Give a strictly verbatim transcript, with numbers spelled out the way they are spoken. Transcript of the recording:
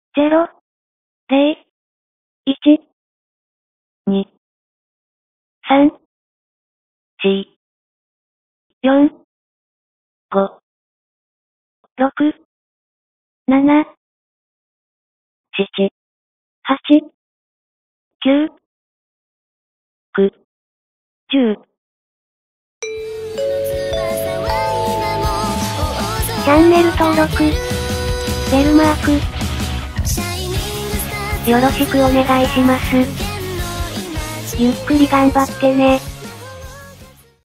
ゼロ、ゼロ、いち、に、さん、よん、よん、ご、ろく、なな、なな、はち、きゅう、く、じゅう。チャンネル登録、ベルマーク、よろしくお願いします。ゆっくり頑張ってね。